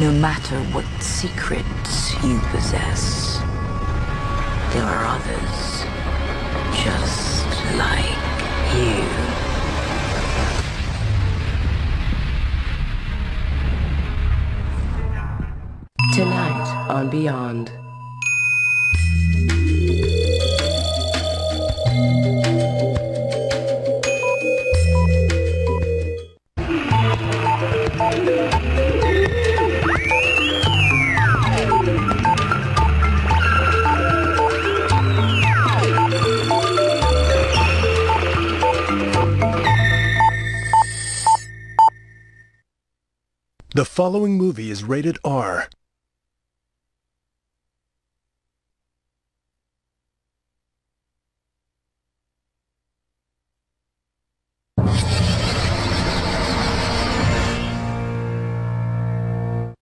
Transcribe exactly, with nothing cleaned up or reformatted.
No matter what secrets you possess, there are others just like you. Tonight on Beyond. The following movie is rated R.